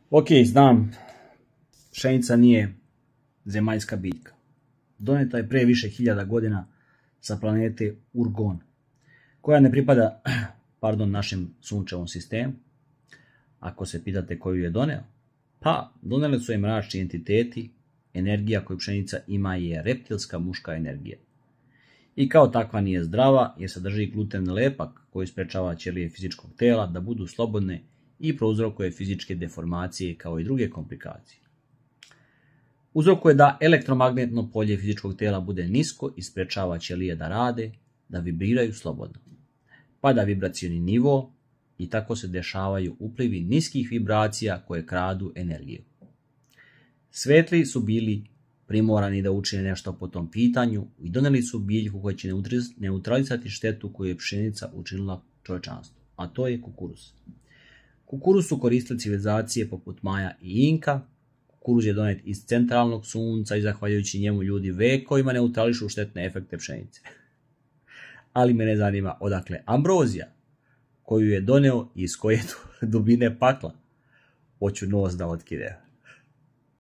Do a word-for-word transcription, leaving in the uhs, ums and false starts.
Ok, znam, pšenica nije zemaljska biljka. Doneta je prije više hiljada godina sa planete Urgon, koja ne pripada pardon, našem sunčevom sistemu. Ako se pitate koju je doneo, pa doneli su je mračni entiteti. Energija koju pšenica ima je reptilska muška energija. I kao takva nije zdrava jer sadrži gluten lepak koji sprečava ćelije fizičkog tela da budu slobodne i prouzrokuje fizičke deformacije kao i druge komplikacije. Uzrokuje da elektromagnetno polje fizičkog tela bude nisko i sprečava ćelije da rade, da vibriraju slobodno. Pada vibracioni nivo i tako se dešavaju uplivi niskih vibracija koje kradu energiju. Svetli su bili primorani da učine nešto po tom pitanju i doneli su biljku koja će neutralisati štetu koju je pšenica učinila čovječanstvu, a to je kukuruz. Kukuruz su koristili civilizacije poput Maja i Inka. Kukuruz je donet iz centralnog sunca i zahvaljujući njemu ljudi vekovima neutrališu štetne efekte pšenice. Ali mene zanima odakle ambrozija koju je doneo i iz koje dubine pakla. Hoću nos da otkide.